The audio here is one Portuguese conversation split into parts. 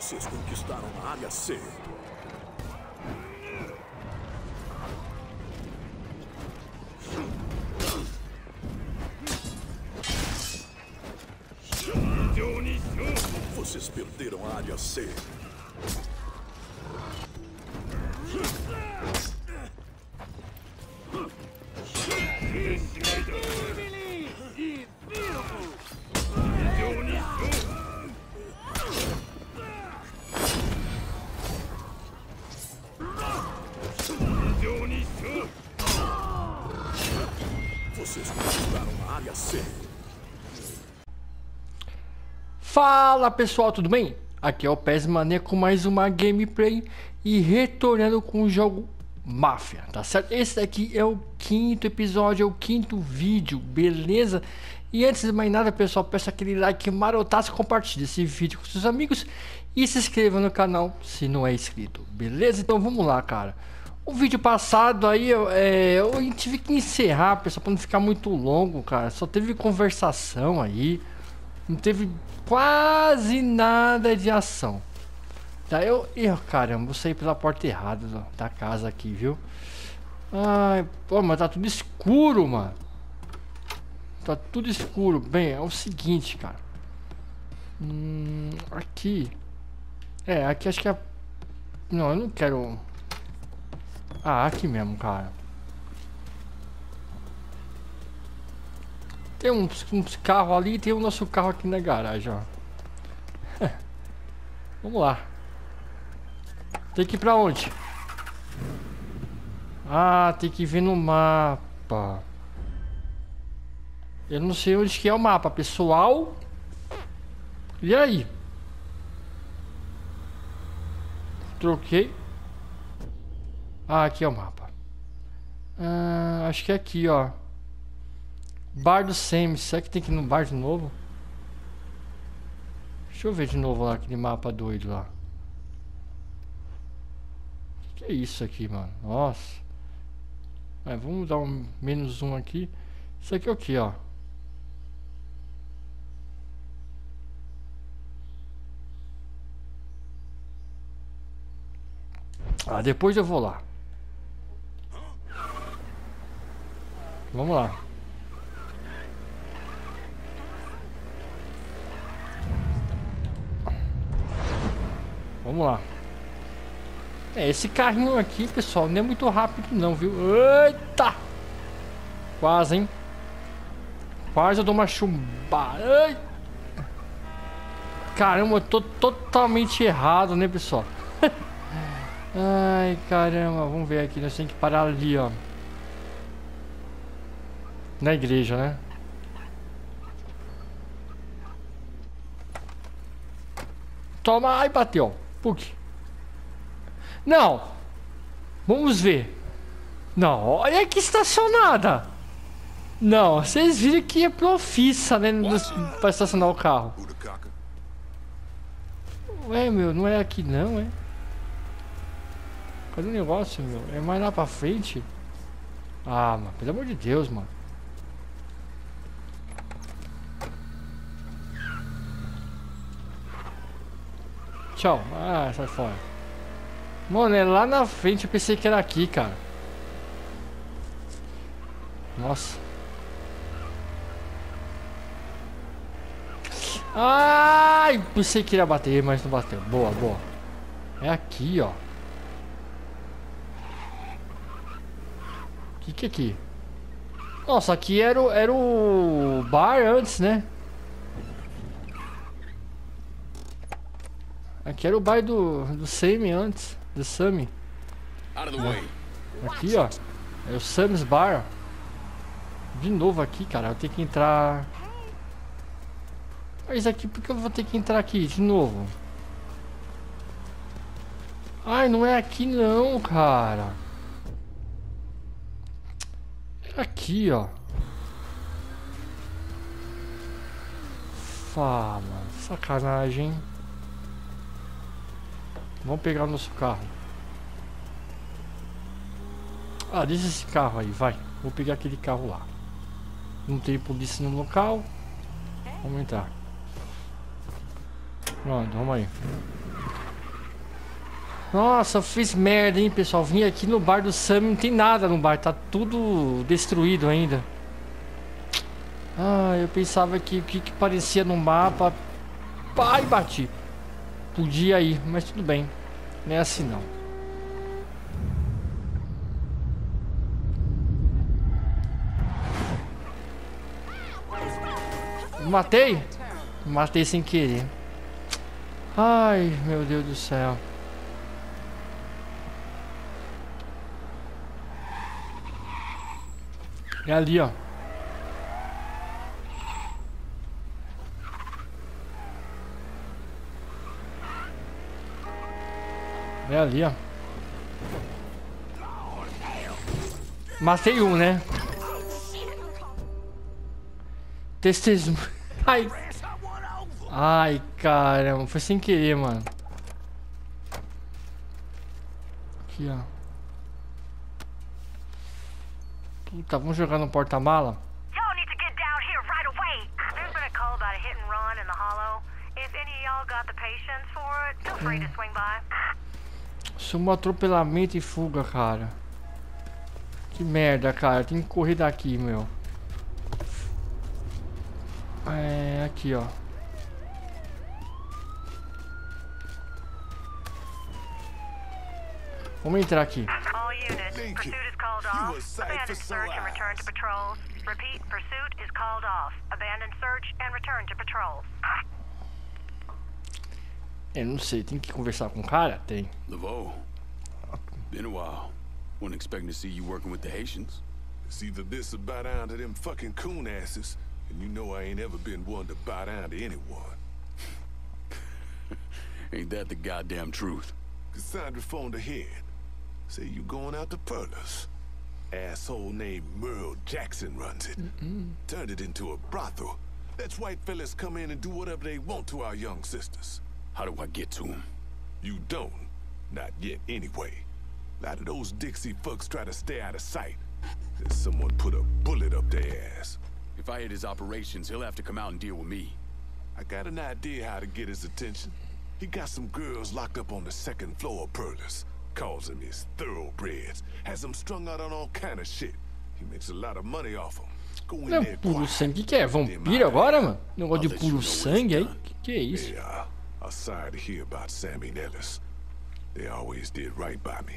Vocês conquistaram a área C. Vocês perderam a área C. Vocês conquistaram a área C. Fala pessoal, tudo bem? Aqui é o PES Mania com mais uma gameplay e retornando com o jogo Máfia, tá certo? Esse daqui é o quinto episódio, é o quinto vídeo, beleza? E antes de mais nada pessoal, peço aquele like marotaço, compartilhe esse vídeo com seus amigos e se inscreva no canal se não é inscrito, beleza? Então vamos lá, cara. O vídeo passado aí eu tive que encerrar, pessoal, para não ficar muito longo, cara. Só teve conversação aí, não teve quase nada de ação. Daí caramba, vou sair pela porta errada da casa aqui, viu? Ai, pô, mas tá tudo escuro, mano. Tá tudo escuro. Bem, é o seguinte, cara. Aqui. Aqui acho que é... Não, eu não quero... Ah, aqui mesmo, cara. Tem uns carros ali e tem o nosso carro aqui na garagem, ó. Vamos lá. Tem que ir pra onde? Ah, tem que ver no mapa. Eu não sei onde que é o mapa, pessoal. E aí? Troquei. Ah, aqui é o mapa. Acho que é aqui, ó. Bar do Semi. Será que tem que ir no bar de novo? Deixa eu ver de novo lá, aquele mapa doido lá. Que é isso aqui, mano? Nossa. Vamos dar um -1 aqui. Isso aqui é o que, ó? Depois eu vou lá. Vamos lá. Vamos lá. Esse carrinho aqui, pessoal, não é muito rápido não, viu? Eita! Quase, hein? Quase eu dou uma chumbada. Ai! Caramba, eu tô totalmente errado, né, pessoal? Ai, caramba. Vamos ver aqui. Nós temos que parar ali, ó. Na igreja, né? Toma. Ai, bateu. Puk. Não. Vamos ver. Não, olha que estacionada. Não, vocês viram que é profissa, né? Pra estacionar o carro. Ué, meu, não é aqui não, é? Cadê o negócio, meu? É mais lá pra frente? Ah, mano, pelo amor de Deus, mano. Tchau. Ah, sai fora. Mano, é lá na frente. Eu pensei que era aqui, cara. Nossa. Ai, pensei que ia bater, mas não bateu. Boa, boa. É aqui, ó. Que é aqui? Nossa, aqui era o bar antes, né? Aqui era o bar do Sammy antes. Do Sammy. Aqui, ó. É o Sammy's Bar. De novo aqui, cara. Eu tenho que entrar... Mas aqui, por que eu vou ter que entrar aqui de novo? Ai, não é aqui não, cara. É aqui, ó. Fala, sacanagem, hein? Vamos pegar o nosso carro. Deixa esse carro aí, vai. Vou pegar aquele carro lá. Não tem polícia no local. Vamos entrar. Pronto, vamos aí. Nossa, eu fiz merda, hein, pessoal. Vim aqui no bar do Sam, não tem nada no bar. Tá tudo destruído ainda. Ah, eu pensava que o que parecia no mapa... Pai, bati. Podia ir, mas tudo bem. Não é assim, não. Matei? Matei sem querer. Ai, meu Deus do céu. É ali, ó. É ali, ó. Matei um, né? Testemunho. Ai. Ai, caramba. Foi sem querer, mano. Aqui, ó. Puta, vamos jogar no porta-mala? Isso é um atropelamento e fuga, cara. Que merda, cara. Tem que correr daqui, meu. É, aqui, ó. Vamos entrar aqui. Eu não sei, tem que conversar com o cara? Tem. Laveau, been a while. Wasn't expecting to see you working with the Haitians. It's either this or bow down to them fucking coon asses, and you know I ain't ever been one to bow down to anyone. Ain't that the goddamn truth? Cassandra phoned ahead. Say you going out to Perlas. Asshole named Merle Jackson runs it. Turned it into a brothel. Lets white fellas come in and do whatever they want to our young sisters. How do I get to him? You don't. Not yet, anyway. A lot of those Dixie fucks try to stay out of sight. There's someone put a bullet up their ass. If I hit his operations, he'll have to come out and deal with me. I got an idea how to get his attention. He got some girls locked up on the second floor of Perlas. Calls them his thoroughbreds. Has them strung out on all kind of shit. He makes a lot of money off them. Go in Não, there puro quiet. sangue. Que é? Vampiro agora, mano? Negócio de puro sangue aí? Que é isso? They are sorry to hear about Sammy and Ellis. They always did right by me.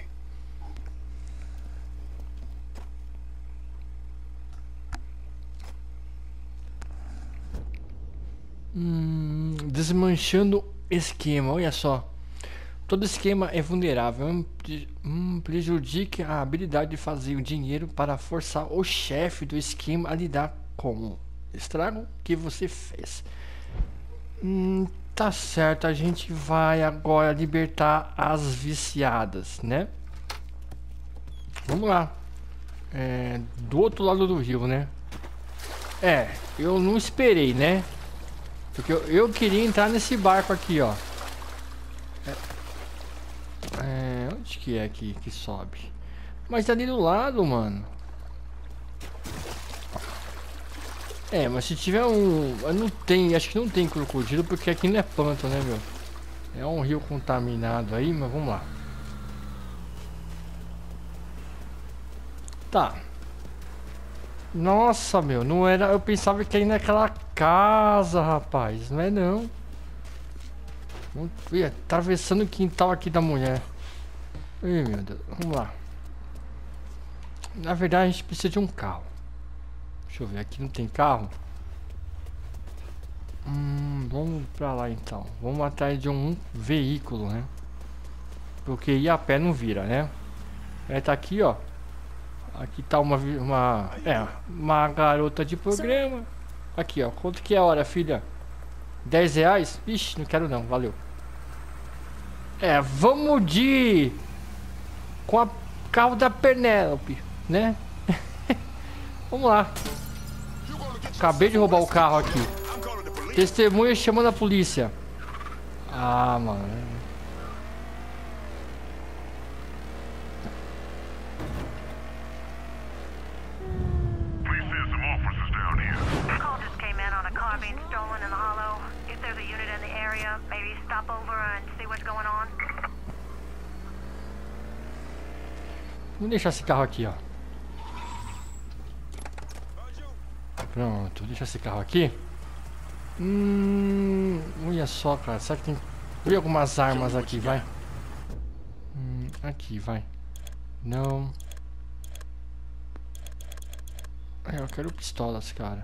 Desmanchando esquema, olha só. Todo esquema é vulnerável. Prejudique a habilidade de fazer o dinheiro para forçar o chefe do esquema a lidar com o estrago que você fez. Tá certo, a gente vai agora libertar as viciadas, né? Vamos lá. Do outro lado do rio, né? Eu não esperei, né? Porque eu queria entrar nesse barco aqui, ó. Onde que é aqui que sobe? Mas ali do lado, mano. Mas se tiver não tem, acho que não tem crocodilo, porque aqui não é pântano, né, meu? É um rio contaminado aí, mas vamos lá. Tá. Nossa, meu, não era. Eu pensava que ia naquela casa, rapaz. Não é não. Atravessando o quintal aqui da mulher. Ai, meu Deus. Vamos lá. Na verdade, a gente precisa de um carro. Deixa eu ver, aqui não tem carro. Vamos pra lá então. Vamos atrás de um veículo, né? Porque ir a pé não vira, né? Tá aqui, ó. Aqui tá uma garota de programa. Aqui, ó. Quanto que é a hora, filha? 10 reais? Ixi, não quero não, valeu. Vamos com a carro da Penélope, né? Vamos lá. Acabei de roubar o carro aqui. Testemunha chamando a polícia. Ah, mano. Vamos deixar esse carro aqui, ó. Pronto, deixa esse carro aqui. Olha só, cara. Será que tem... Vi algumas armas aqui, vai. Aqui, vai. Não. Eu quero pistolas, cara.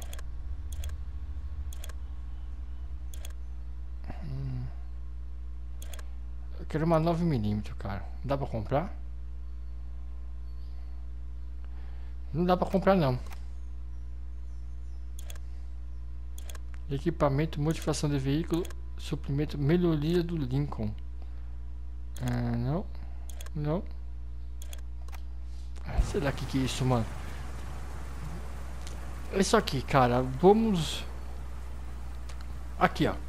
Eu quero uma 9mm, cara. Dá pra comprar? Não dá pra comprar, não. Equipamento, modificação de veículo, suprimento, melhoria do Lincoln. Não. Não. Sei lá o que é isso, mano. Isso aqui, cara. Vamos... Aqui, ó.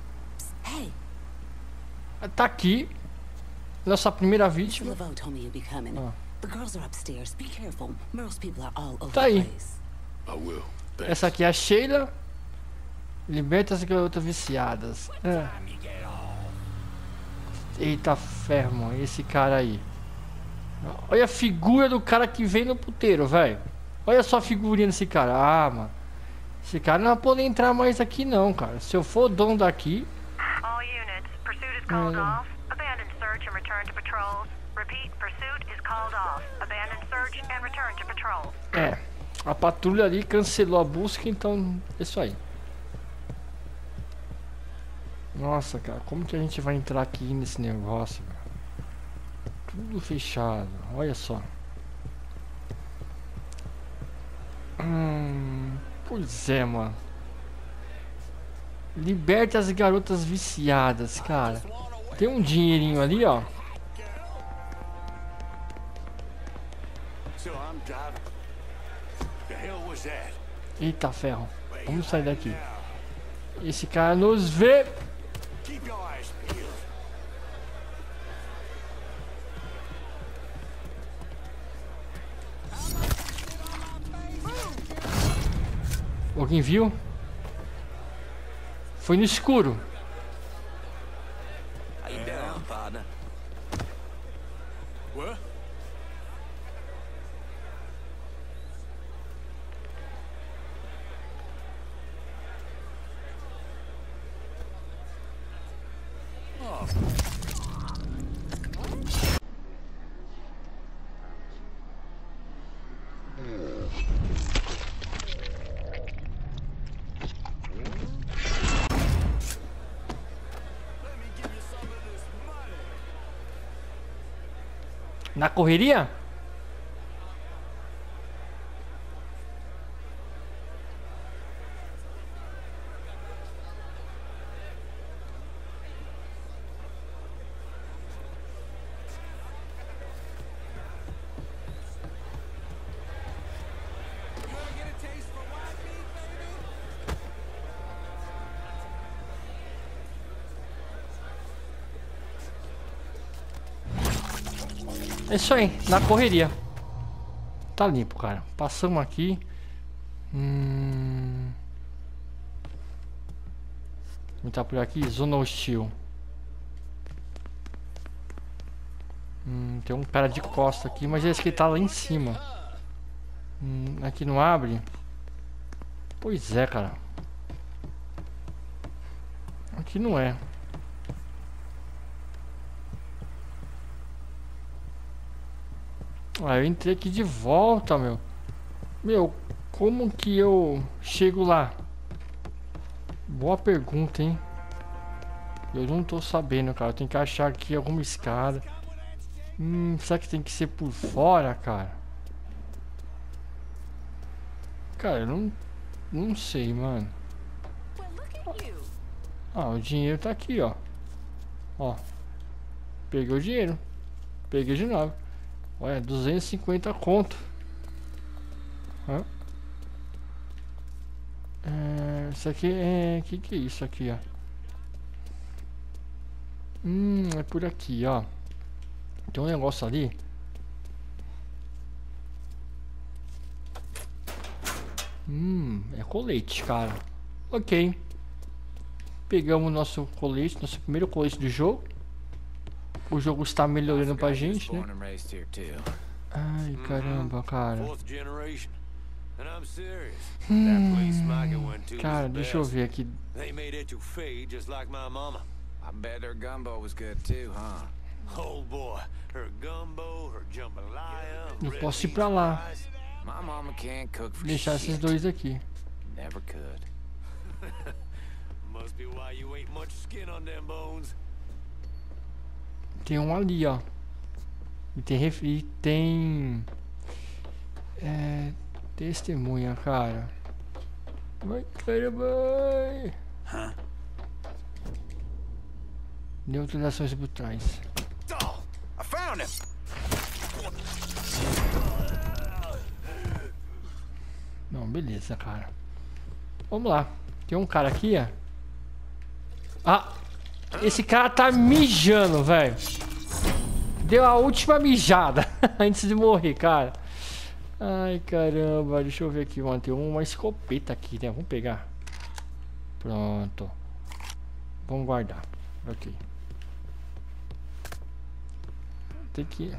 Tá aqui. Nossa primeira vítima. Tá aí. Essa aqui é a Sheila. Liberta as garotas viciadas. Eita ferro, mano. Esse cara aí. Olha a figura do cara que vem no puteiro, velho. Olha só a figurinha desse cara. Ah, mano. Esse cara não vai poder entrar mais aqui não, cara. Se eu for dono daqui... All units, pursuit is called off. Abandon search and return to patrols. Repeat, pursuit is called off. Abandon search and return to patrols. A patrulha ali cancelou a busca, então é isso aí. Nossa, cara, como que a gente vai entrar aqui nesse negócio, cara? Tudo fechado, olha só. Pois é, mano. Liberta as garotas viciadas, cara. Tem um dinheirinho ali, ó. Eita ferro. Vamos sair daqui. Esse cara nos vê. Alguém viu? Foi no escuro. Na correria? É isso aí, na correria. Tá limpo, cara. Passamos aqui. Tá por aqui, zona hostil. Tem um cara de costa aqui, mas esse que tá lá em cima. Aqui não abre. Pois é, cara. Aqui não é. Eu entrei aqui de volta, meu. Meu, como que eu chego lá? Boa pergunta, hein? Eu não tô sabendo, cara. Eu tenho que achar aqui alguma escada. Será que tem que ser por fora, cara? Cara, eu não sei, mano. O dinheiro tá aqui, ó. Ó. Peguei o dinheiro. Peguei de novo. Olha, 250 conto. Isso aqui é... Que é isso aqui, ó? É por aqui, ó. Tem um negócio ali. É colete, cara. Ok. Pegamos nosso colete, nosso primeiro colete do jogo. O jogo está melhorando pra gente, né? Ai, caramba, cara. Fourth generation. And I'm serious. That place Micah went to Cara, was the deixa eu best. ver aqui. They made etouffee just like my mama. I bet their gumbo was good too, huh? Oh boy, her gumbo, her jambalaya. Eu red posso ir beans pra lá. fries. My mama can't cook for Deixar esses shit. dois aqui. Never could. Must be why you ain't much skin on them bones. Tem um ali, ó. E tem testemunha, cara. Vai, caramba. Neutralizações por trás. Oh, I found him. Não, beleza, cara. Vamos lá. Tem um cara aqui, ó. Ah! Esse cara tá mijando, velho. Deu a última mijada antes de morrer, cara. Ai, caramba. Deixa eu ver aqui, mano. Tem uma escopeta aqui, né? Vamos pegar. Pronto. Vamos guardar. Ok. Tem que...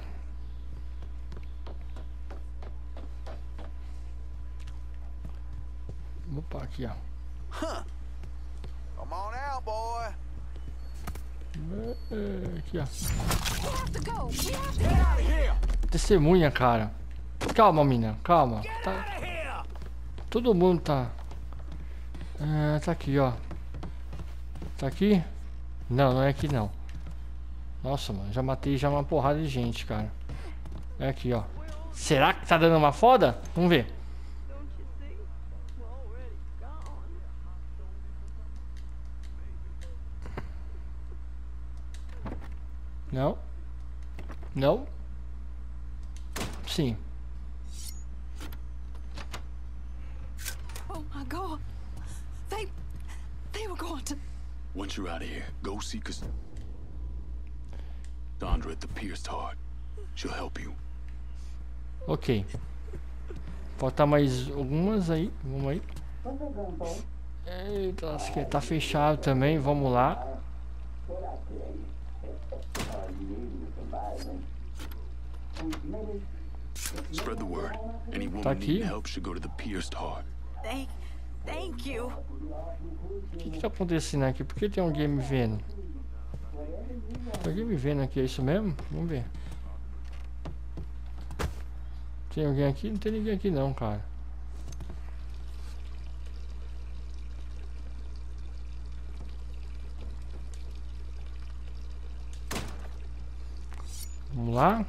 Opa, aqui, ó. Come on out, boy. Aqui, ó. Testemunha, cara. Calma, menina. Calma. Tá... Todo mundo tá... tá aqui, ó. Tá aqui? Não, não é aqui, não. Nossa, mano. Já matei já uma porrada de gente, cara. É aqui, ó. Será que tá dando uma foda? Vamos ver. Não. Não. Sim. Oh my God. They were going to... Once you're out of here, go see Cassandra at the Pierced Heart. She'll help you. Ok. Falta mais algumas aí. Vamos aí. Eita, acho que tá fechado também. Vamos lá. Spread the word. Any woman aqui. needing help should go to the Pierced Heart. Thank you. O que tá acontecendo aqui? Por que tem alguém me vendo? Tem alguém me vendo aqui, é isso mesmo? Vamos ver. Tem alguém aqui? Não tem ninguém aqui não, cara. Vamos lá.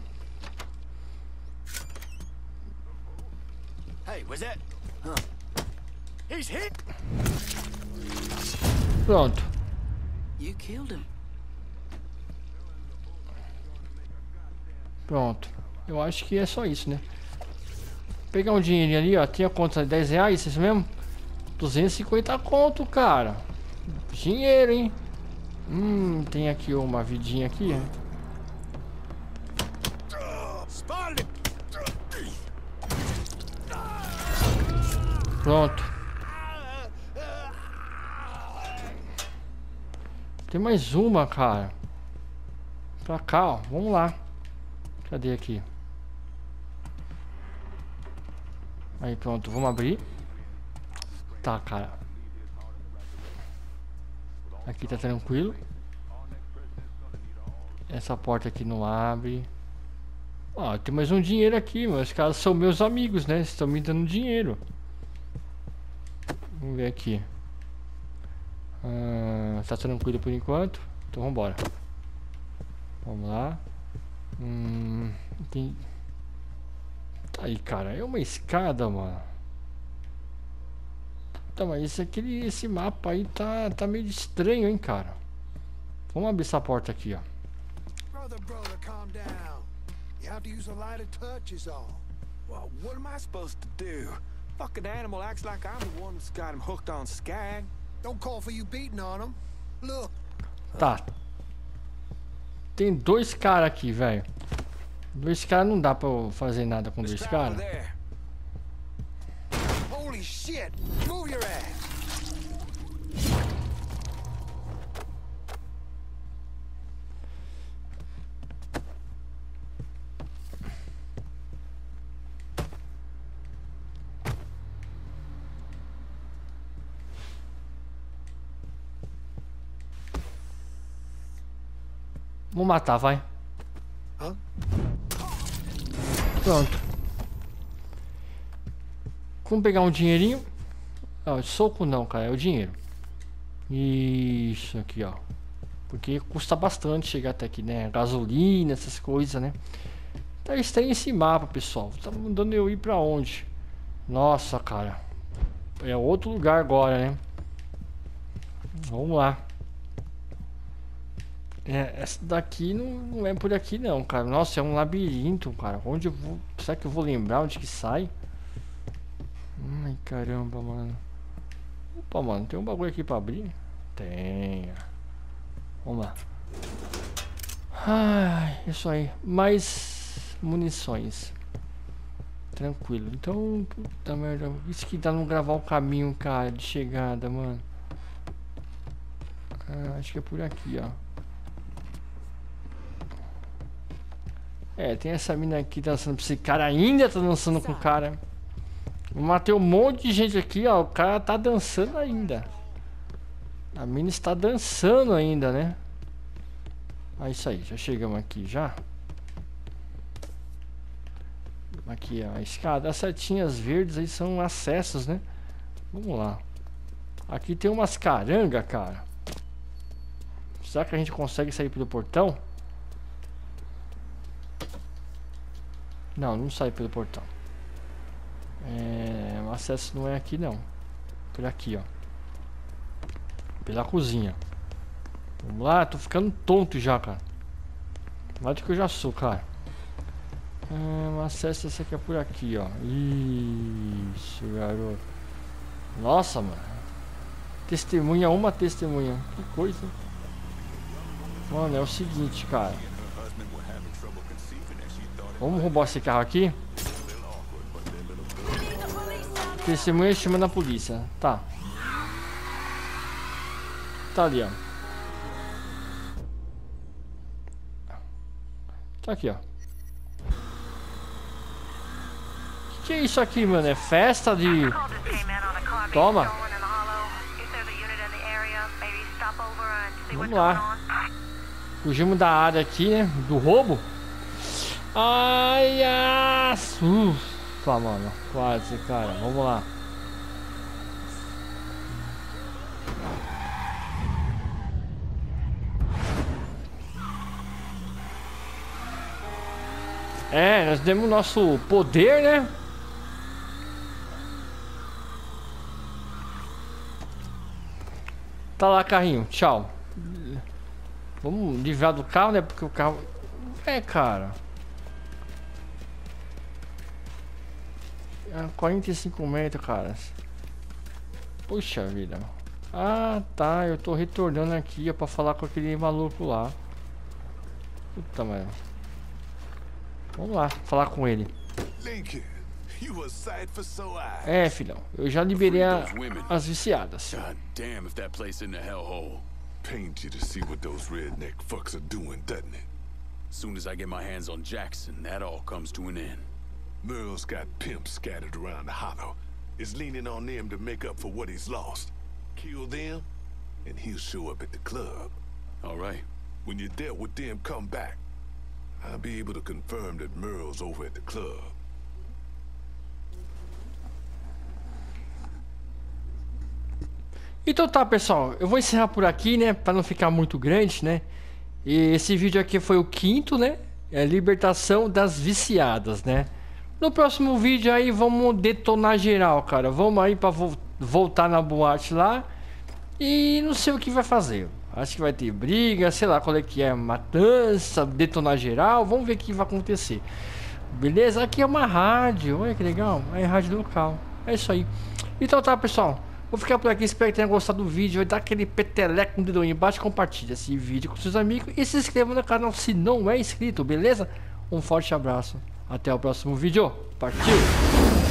Hey, was that? Huh. He's hit. Pronto. You killed him. Pronto. Eu acho que é só isso, né? Pegar um dinheirinho ali, ó. Tinha conta de 10 reais, isso mesmo? 250 conto, cara. Dinheiro, hein? Tem aqui uma vidinha aqui, ó. Pronto. Tem mais uma, cara. Pra cá, ó. Vamos lá. Cadê aqui? Aí, pronto. Vamos abrir. Tá, cara. Aqui tá tranquilo. Essa porta aqui não abre. Ó, tem mais um dinheiro aqui, mas os caras são meus amigos, né? Estão me dando dinheiro. Vamos ver aqui. Tá tranquilo por enquanto. Então vambora. Vamos lá. Tem... Tá aí, cara. É uma escada, mano. Tá, mas esse mapa aí tá meio estranho, hein, cara. Vamos abrir essa porta aqui, ó. Brother, calm down. You have to use a lighter touch is all. Well, what am I supposed to do? Fucking animal acts like I'm the one that's got him hooked on Skag. Don't call for you beating on him. Look, Tá. Tem dois caras aqui, velho. Dois caras não dá pra eu fazer nada com dois Let's try caras. there. holy shit! Move your ass! Vou matar, vai. Pronto. Vamos pegar um dinheirinho. Não, soco não, cara, é o dinheiro. Isso aqui, ó. Porque custa bastante chegar até aqui, né? Gasolina, essas coisas, né? Tá estranho esse mapa, pessoal. Tá mandando eu ir pra onde? Nossa, cara. É outro lugar agora, né? Vamos lá. Essa daqui não é por aqui não, cara. Nossa, é um labirinto, cara. Onde eu vou... Será que eu vou lembrar onde que sai? Ai, caramba, mano. Opa, mano, tem um bagulho aqui pra abrir? Tem. Vamos lá. Ai, isso aí. Mais munições. Tranquilo. Então, puta merda. Isso que dá não gravar o caminho, cara, de chegada, mano. Acho que é por aqui, ó. Tem essa mina aqui dançando. Esse cara ainda tá dançando com o cara. Eu matei um monte de gente aqui, ó. O cara tá dançando ainda. A mina está dançando ainda, né? É isso aí, já chegamos aqui já. Aqui, ó, a escada. As setinhas verdes aí são acessos, né? Vamos lá. Aqui tem umas caranga, cara. Será que a gente consegue sair pelo portão? Não, não sai pelo portão. O acesso não é aqui não. Por aqui, ó. Pela cozinha. Vamos lá, tô ficando tonto já, cara. Mais do que eu já sou, cara. O acesso esse aqui é por aqui, ó. Isso, garoto. Nossa, mano. Testemunha, uma testemunha. Que coisa. Mano, é o seguinte, cara. Vamos roubar esse carro aqui. Testemunha chamando a polícia. Tá. Tá ali, ó. Tá aqui, ó. Que é isso aqui, mano? É festa de... Toma. Vamos lá. Fugimos da área aqui, né? Do roubo. Ai, ufa, mano. Quase, cara. Vamos lá. Nós demos nosso poder, né? Tá lá, carrinho. Tchau. Vamos livrar do carro, né? Porque o carro... cara. 45 metros, cara. Puxa vida. Ah, tá. Eu tô retornando aqui, ó, pra falar com aquele maluco lá. Puta merda. Vamos lá, falar com ele. Filhão. Eu já liberei as viciadas. God damn if that place isn't a hellhole. Pains you to see what those redneck fucks are doing, doesn't it? Soon as I get my hands on Jackson, that all comes to an end. Merle's got pimps scattered around the hollow. Is leaning on them to make up for what he's lost. Kill them, and he'll show up at the club. All right. When you're dealt with them, come back. I'll be able to confirm that Merle's over at the club. Então tá, pessoal, eu vou encerrar por aqui, né, para não ficar muito grande, né? E esse vídeo aqui foi o 5º, né? É a libertação das viciadas, né? No próximo vídeo aí vamos detonar geral, cara. Vamos aí para voltar na boate lá e não sei o que vai fazer. Acho que vai ter briga, sei lá qual é que é, matança, detonar geral. Vamos ver o que vai acontecer. Beleza? Aqui é uma rádio, olha que legal. É rádio local. É isso aí. Então tá, pessoal. Vou ficar por aqui, espero que tenham gostado do vídeo. Vai dar aquele peteleco no dedo aí embaixo, compartilha esse vídeo com seus amigos e se inscreva no canal se não é inscrito, beleza? Um forte abraço, até o próximo vídeo, partiu!